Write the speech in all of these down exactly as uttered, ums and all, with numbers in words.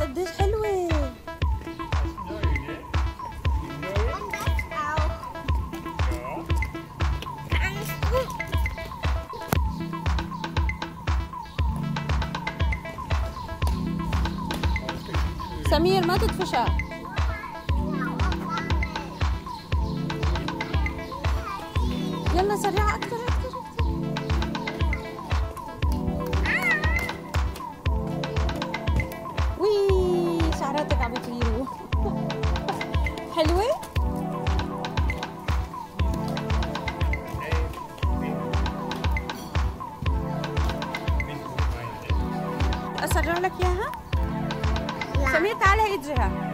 قديش حلوة. سمير ما تدفشها. يلا سريعة أكتر أكتر أكتر. وي شعراتك عم يطيروا. حلوة؟ أسرع لك إياها؟ سمير تعالي اجريها.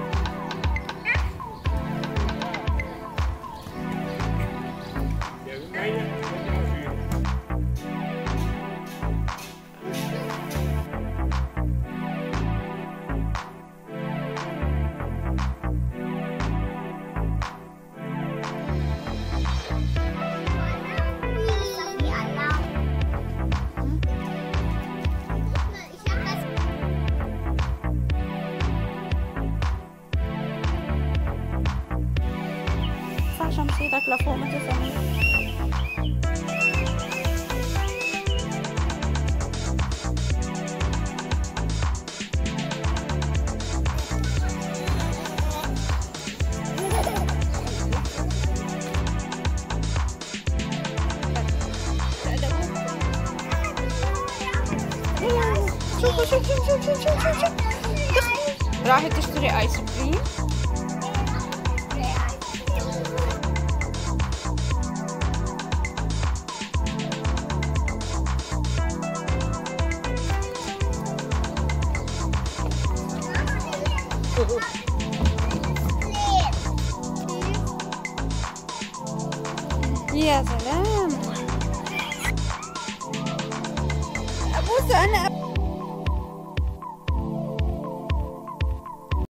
ارفع شمسيتك لفوق ما تسمي. شوفوا شوفوا شوفوا شوفوا شوفوا راحت تشتري ايس كريم. يا سلام. ابوس انا.